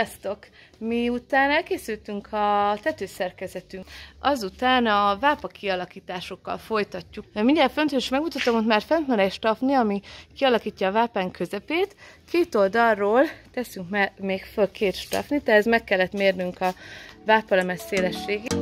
Sziasztok! Miután elkészültünk a tetőszerkezetünk, azután a vápa kialakításokkal folytatjuk. Mindjárt föntről is megmutatom, hogy már fent van egy stafni, ami kialakítja a vápán közepét. Két oldalról teszünk még föl két stafnit, tehát ez meg kellett mérnünk a vápalemez szélességét.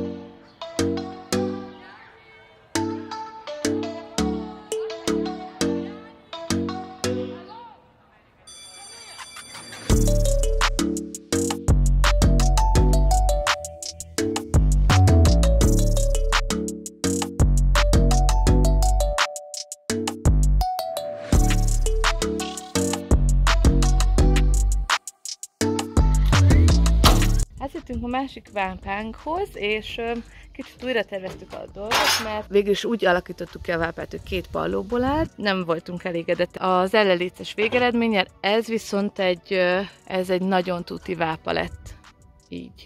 Átjöttünk a másik vápánkhoz, és kicsit újra terveztük a dolgot, mert végül is úgy alakítottuk ki a vápát, hogy két pallóból áll. Nem voltunk elégedett az ellenléces végeredménnyel, ez viszont egy nagyon tuti vápa lett. Így.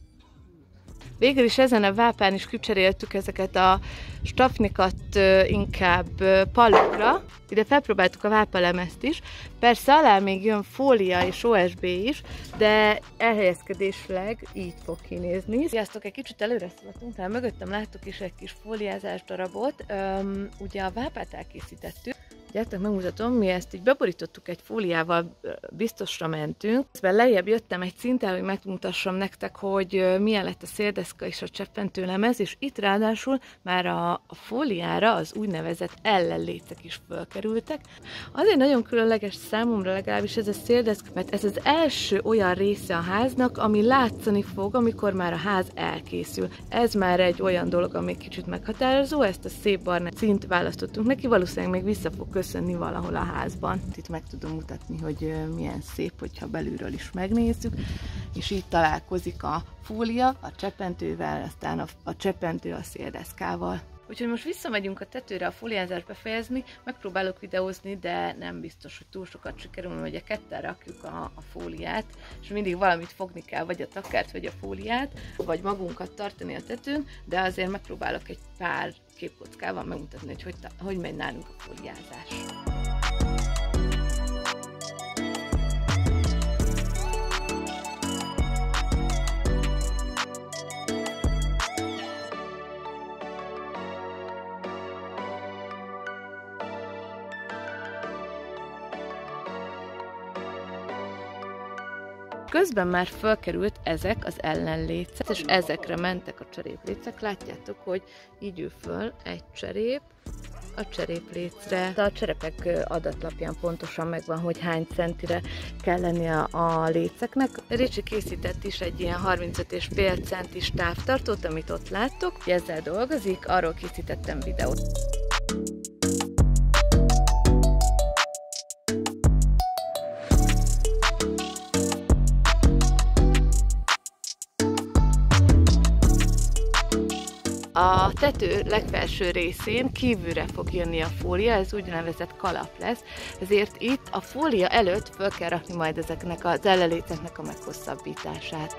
Végül is ezen a vápán is kicseréltük ezeket a stafnikat inkább pallókra. Ide felpróbáltuk a vápalemezt is. Persze alá még jön fólia és OSB is, de elhelyezkedésleg így fog kinézni. Sziasztok, egy kicsit előre szaladtunk, tehát mögöttem láttuk is egy kis fóliázás darabot. Ugye a vápát elkészítettük. Gyertek, megmutatom, mi ezt így beborítottuk egy fóliával, biztosra mentünk. Ezben lejjebb jöttem egy szinten, hogy megmutassam nektek, hogy milyen lett a széldeszka és a cseppentőlemez, és itt ráadásul már a fóliára az úgynevezett ellenlécek is fölkerültek. Azért nagyon különleges számomra legalábbis ez a széldeszka, mert ez az első olyan része a háznak, ami látszani fog, amikor már a ház elkészül. Ez már egy olyan dolog, ami kicsit meghatározó, ezt a szép barna színt választottunk neki, valószínűleg még vissza fog köszönni valahol a házban. Itt meg tudom mutatni, hogy milyen szép, hogyha belülről is megnézzük, és így találkozik a fólia a cseppentővel, aztán a cseppentő a széldeszkával. Úgyhogy most visszamegyünk a tetőre a fóliázást befejezni, megpróbálok videózni, de nem biztos, hogy túl sokat sikerül, mert ugye ketten rakjuk a fóliát, és mindig valamit fogni kell, vagy a takert, vagy a fóliát, vagy magunkat tartani a tetőn, de azért megpróbálok egy pár képkockával megmutatni, hogy megy nálunk a fóliázás. Közben már felkerült ezek az ellenlécek, és ezekre mentek a cseréplécek. Látjátok, hogy így ül föl egy cserép a cseréplécre. A cserepek adatlapján pontosan megvan, hogy hány centire kell lennie a léceknek. Ricsi készített is egy ilyen 35,5 centis távtartót, amit ott láttok. Ezzel dolgozik, arról készítettem videót. A tető legfelső részén kívülre fog jönni a fólia, ez úgynevezett kalap lesz, ezért itt a fólia előtt föl kell rakni majd ezeknek az ellenléceknek a meghosszabbítását.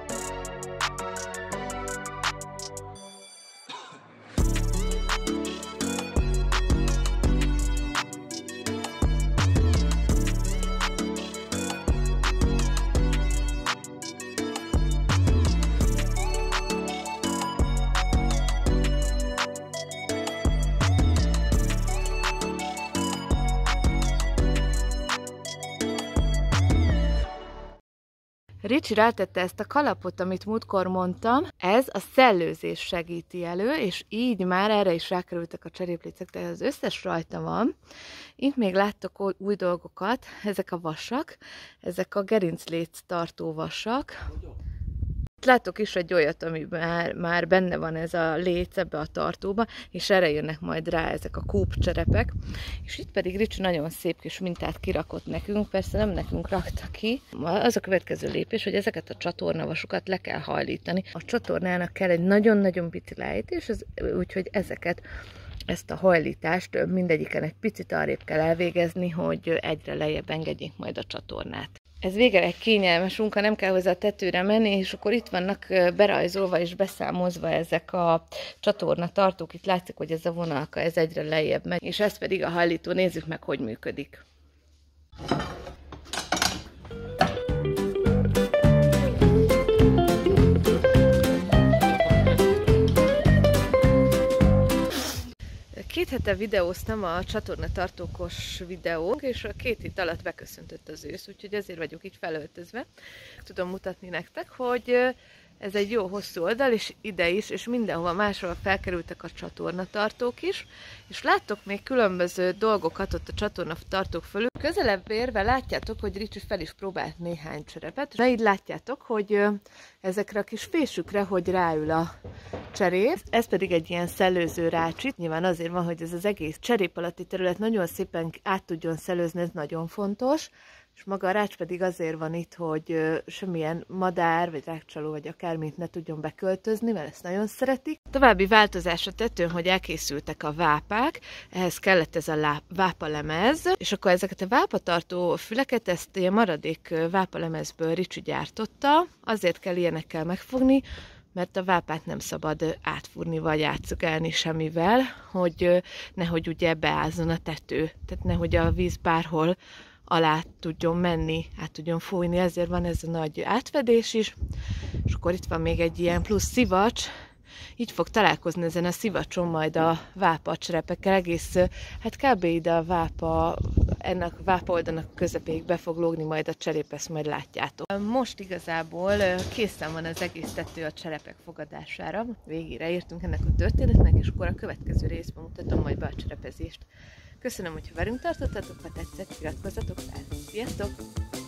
Ricsi rátette ezt a kalapot, amit múltkor mondtam, ez a szellőzés segíti elő, és így már erre is rákerültek a cseréplécek, tehát az összes rajta van. Itt még láttok új dolgokat, ezek a vasak, ezek a gerinclét tartó vasak. Látok is egy olyat, amiben már benne van ez a léc ebbe a tartóba, és erre jönnek majd rá ezek a kúpcserepek. És itt pedig Ricsi nagyon szép kis mintát kirakott nekünk, persze nem nekünk rakta ki. Az a következő lépés, hogy ezeket a csatornavasokat le kell hajlítani. A csatornának kell egy nagyon-nagyon pici lejtés, úgyhogy ezt a hajlítást mindegyiken egy picit arrébb kell elvégezni, hogy egyre lejjebb engedjék majd a csatornát. Ez végre egy kényelmes munka, nem kell hozzá a tetőre menni, és akkor itt vannak berajzolva és beszámozva ezek a csatorna tartók. Itt látszik, hogy ez a vonalka, ez egyre lejjebb megy, és ez pedig a hajlító. Nézzük meg, hogy működik. hete videóztam a csatornatartókos videónk, és a 2 hét alatt beköszöntött az ősz, úgyhogy ezért vagyok így felöltözve. Tudom mutatni nektek, hogy ez egy jó hosszú oldal, és ide is, és mindenhova máshol felkerültek a csatornatartók is, és láttok még különböző dolgokat ott a csatornatartók fölül. Közelebb érve látjátok, hogy Ricsi fel is próbált néhány cserepet, de így látjátok, hogy ezekre a kis fésükre, hogy ráül a cserép. Ez pedig egy ilyen szellőző rácsi. Nyilván azért van, hogy ez az egész cserép alatti terület nagyon szépen át tudjon szellőzni, ez nagyon fontos. És maga a rács pedig azért van itt, hogy semmilyen madár, vagy rákcsaló, vagy akármit ne tudjon beköltözni, mert ezt nagyon szeretik. További változás a tetőn, hogy elkészültek a vápák, ehhez kellett ez a vápalemez, és akkor ezeket a vápatartó füleket, ezt ilyen maradék vápalemezből Ricsi gyártotta, azért kell ilyenekkel megfogni, mert a vápát nem szabad átfúrni, vagy átszögelni semmivel, hogy nehogy ugye beázzon a tető, tehát nehogy a víz bárhol alá tudjon menni, át tudjon fújni, ezért van ez a nagy átfedés is. És akkor itt van még egy ilyen plusz szivacs, így fog találkozni ezen a szivacson majd a vápa cserepekkel, egész, hát kb. Ide a vápa, ennek a vápa oldalnak közepéig be fog lógni majd a cserép, ezt majd látjátok. Most igazából készen van az egész tető a cserepek fogadására, végére értünk ennek a történetnek, és akkor a következő részben mutatom majd be a cserepezést. Köszönöm, hogyha velünk tartottatok, ha tetszett, iratkozzatok fel. Sziasztok!